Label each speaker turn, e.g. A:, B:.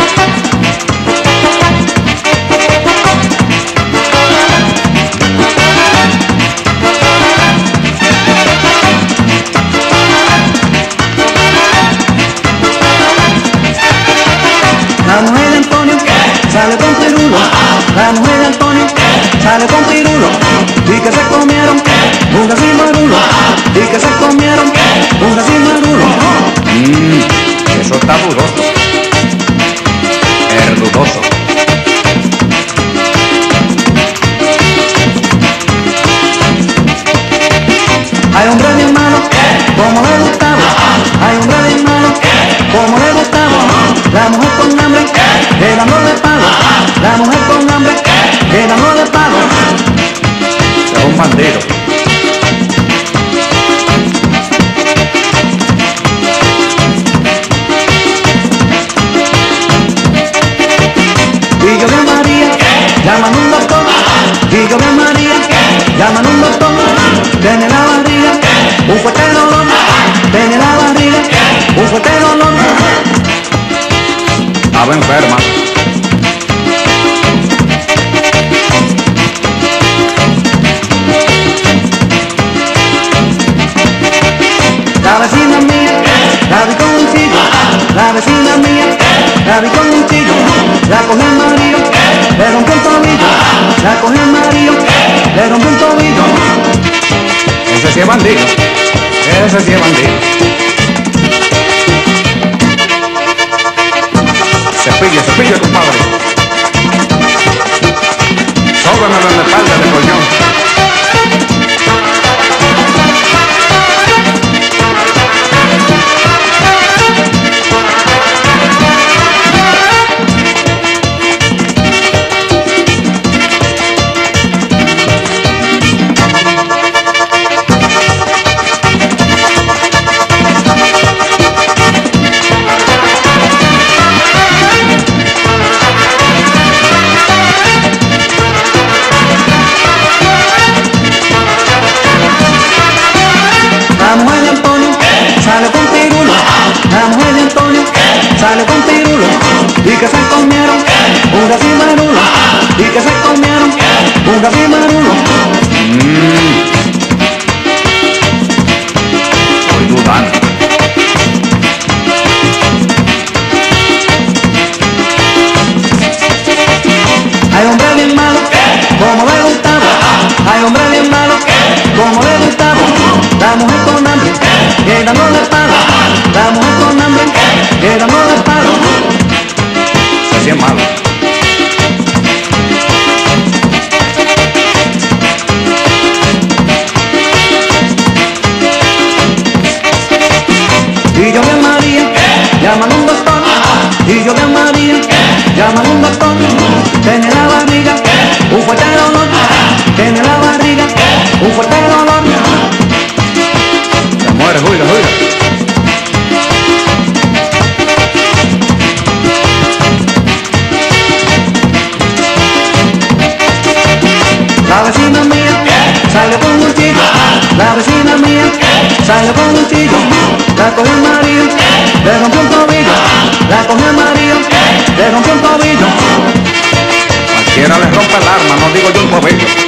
A: La mujer de Antonio sale con pirulo. La mujer de Antonio sale con pirulo. Y que se comieron un y marulo. Y que se comieron un y marulo.
B: Eso está dudoso. Es dudoso.
A: Hay hombre bien malo, como le gustaba. Hay hombre bien malo, como le gustaba. La mujer con hambre, quedándole palo. La mujer con hambre, quedándole palo.
B: Es un bandido.
A: Y yo vi a María, llaman un doctor. Y yo vi a María, llaman un doctor. Tiene la barriga, un fuerte dolor. Tiene la barriga, un fuerte dolor.
B: Estaba enferma.
A: La vecina mía, la vi con un chillo. La vecina mía, la vi con un chillo. La cogió el marido, le rompió el tobillo. La cogió el marido, le rompió el tobillo.
B: Ese sí es bandido. Ese sí es bandido. Cepille, compadre. Sóbramelo en la espalda de coñón.
A: La mujer de Antonio sale con pirulo. La mujer de Antonio sale con pirulo. Y que se comieron un y marulo. Y que se comieron un y marulo.
B: Estoy dudando.
A: Hay hombre bien malo, como le gustaba. Hay hombre bien malo, como le gustaba. La mujer con hambre, quedándole palo. La mujer con hambre, quedándole palo.
B: Ese sí es malo.
A: Y yo vi a María, llaman un doctor. Y yo vi a María, llaman un doctor. Tiene la barriga, un fuerte dolor. Tiene la barriga, un fuerte dolor.
B: Se muere, juida.
A: La vecina mía salió con un chillo. La vecina mía salió con un chillo. La cogió el marido, le rompió un tobillo. La cogió el marido, le rompió un tobillo.
B: Cualquiera le rompe el arma, no digo yo un tobillo.